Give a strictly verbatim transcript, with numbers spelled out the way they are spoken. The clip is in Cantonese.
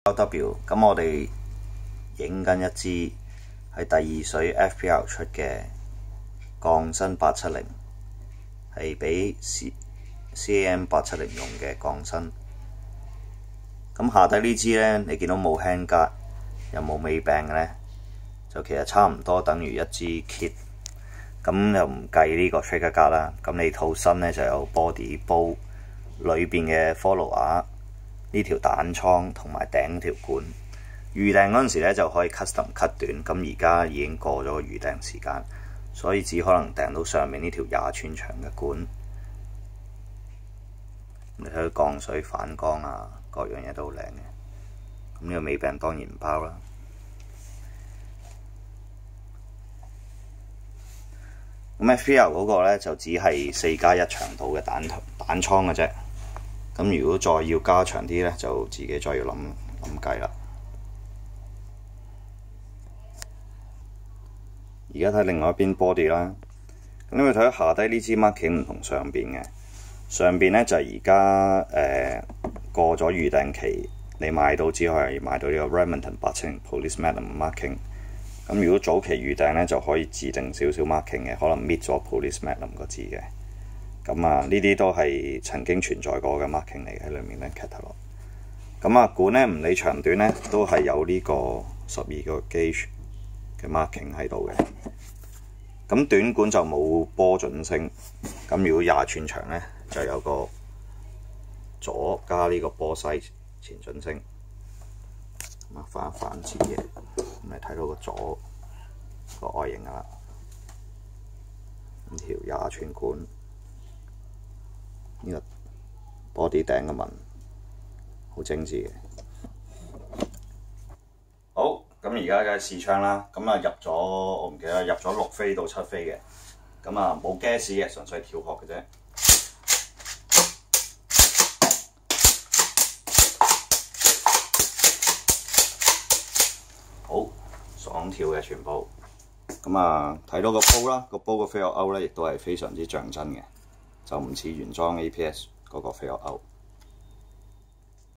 L W， 咁我哋影緊一支喺第二水 F P L 出嘅鋼身八七零，係俾 C A M 八七零用嘅鋼身。咁下底呢支咧，你見到冇 handguard 又冇尾柄嘅咧，就其實差唔多等於一支 kit。咁又唔計呢個 trigger guard 啦。咁你套身咧就有 body 煲裏邊嘅 follower 呢條彈倉同埋頂條管。預訂嗰陣時咧就可以 custom cut 短，咁而家已經過咗預訂時間，所以只可能訂到上面呢條廿寸長嘅管。你睇佢降水反光啊，各樣嘢都好靚嘅。咁呢個尾柄當然唔包啦。咁 F P L 嗰個咧就只係四加一長度嘅彈彈倉嘅啫。咁如果再要加長啲咧，就自己再要諗諗計啦。而家睇另外一邊 body 啦。咁你會睇到下低呢支 marking 唔同上邊嘅。上邊咧就係而家誒過咗預訂期，你買到只可以買到呢個 Remington 八七零 Police Magnum marking。咁如果早期預訂咧，就可以自定少少 marking 嘅，可能搣咗 Police Magnum 個字嘅。咁啊，呢啲都係曾經存在過嘅 marking 嚟嘅，喺裏面咧 catalog。咁啊，管咧唔理長短咧，都係有呢個十二個 gauge 嘅 marking 喺度嘅。咁短管就冇波準星。咁如果廿寸長咧，就有個左加呢個波西前準星。咁啊，反一反支嘢，咁你睇到個左個外形噶啦。呢條廿寸管，呢、這個 body 頂嘅紋好精緻嘅。好，咁而家嘅試槍啦，咁啊入咗我唔記得入咗六飛到七飛嘅，咁啊冇 gas 嘅，純粹跳殼嘅啫。好爽跳嘅全部，咁啊睇到個煲啦，個煲個 fail out 咧，亦都係非常之像真嘅，就唔似原裝 A P S 嗰個 fail out。